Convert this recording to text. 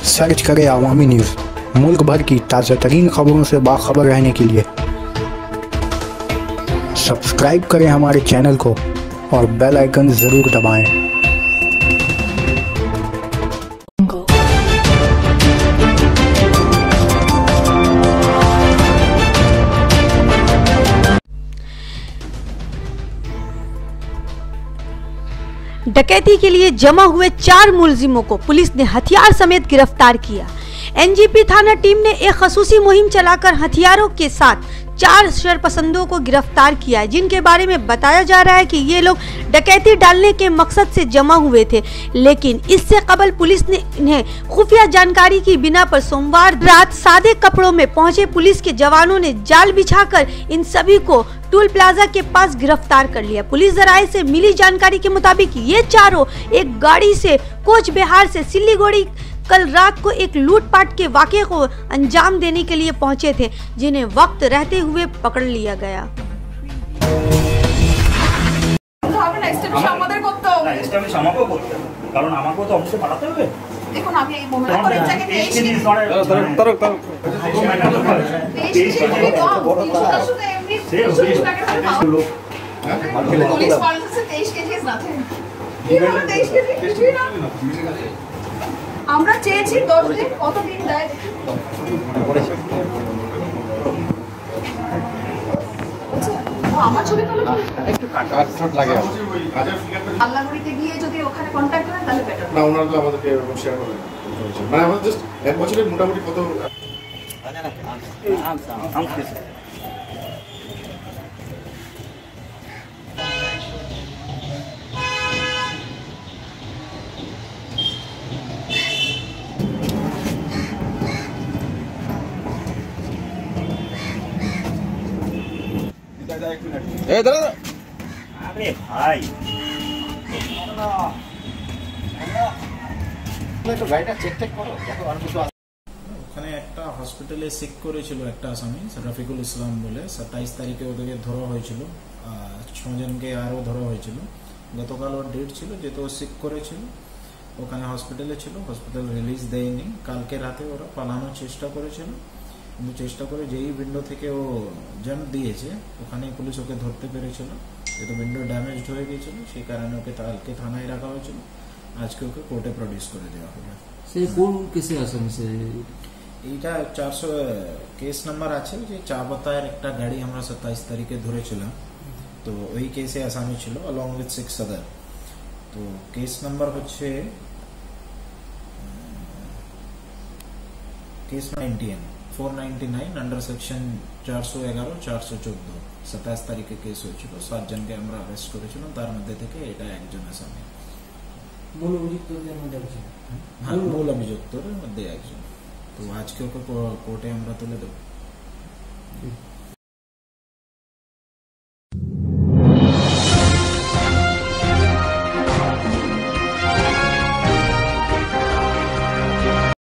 Search करें अवामी news. मुल्क भर की ताज़ा तरीन खबरों से बाखबर रहने के लिए सब्सक्राइब करें हमारे चैनल को और बेल आइकन ज़रूर दबाएं। डकैती के लिए जमा हुए 4 मुलजिमों को पुलिस ने हथियार समेत गिरफ्तार किया। एनजीपी थाना टीम ने एक खसूसी मुहिम चलाकर हथियारों के साथ 4 शरपसंदों को गिरफ्तार किया है, जिनके बारे में बताया जा रहा है कि ये लोग डकैती डालने के मकसद से जमा हुए थे, लेकिन इससे कबल पुलिस ने इन्हें खुफिया जानकारी की बिना पर सोमवार रात सादे कपड़ों में पहुंचे पुलिस के जवानों ने जाल बिछाकर इन सभी को टोल प्लाजा के पास गिरफ्तार कर लिया। पुलिस जराये से मिली जानकारी के मुताबिक ये चारों एक गाड़ी से कोच बिहार से सिलीगुड़ी कल रात को एक लूटपाट के वाक़े को अंजाम देने के लिए पहुंचे थे, जिन्हें वक्त रहते हुए पकड़ लिया गया। আমরা চেয়েছি 10 দিন কত দিন দেয় আমার ছবি তোলো একটু কাট লাগে আল্লাহগুড়িতে গিয়ে যদি ওখানে কন্টাক্ট করেন তাহলে বেটার না ওনারা তো আমাদেরকে এরকম শেয়ার করেন মানে আমাদের জাস্ট এক বছরের মোটামুটি কত আরে ভাই ওখানে একটা হসপিটালে চেক করেছিল একটা আসামি রাফিকুল ইসলাম বলে 27 তারিখে ওদেরকে ধরা হয়েছিল, 6 জনকে আরও ধরা হয়েছিল। গতকাল ওর ডেট ছিল, যেহেতু ও চেক করেছিল ওখানে হসপিটালে ছিল, হসপিটাল রিলিজ দেয়নি। কালকে রাতে ওরা পালানোর চেষ্টা করেছিল, কিন্তু চেষ্টা করে যেই উইন্ডো থেকে ও জাম্প দিয়েছে ওখানে পুলিশ ওকে ধরতে পেরেছিল, যেহেতু উইন্ডো ড্যামেজড হয়ে গিয়েছিল সেই কারণে ওকে কালকে থানায় রাখা হয়েছিল, আজকে ওকে কোর্টে প্রডিউস করে দেওয়া হলো। সেই কোন কেসে আসামি সে এইটা 400 কেস নাম্বার আছে, যে চা পাতার একটা গাড়ি আমরা 27 তারিখে ধরেছিলাম, তো ওই কেসে আসামি ছিল অলং উইথ 6 আদার। তো কেস নাম্বার হচ্ছে কেস 499 আন্ডার সেকশন 411 414 27 তারিখে কেস হয়েছিল। 7 জনকে আমরা অ্যারেস্ট করেছিলাম, তার মধ্যে থেকে এটা একজন আসামি। মূল অভিযুক্তদের মধ্যে একজন, মূল অভিযুক্তদের মধ্যে একজন। তো আজকে ওকে কোর্টে আমরা তুলে দেবো।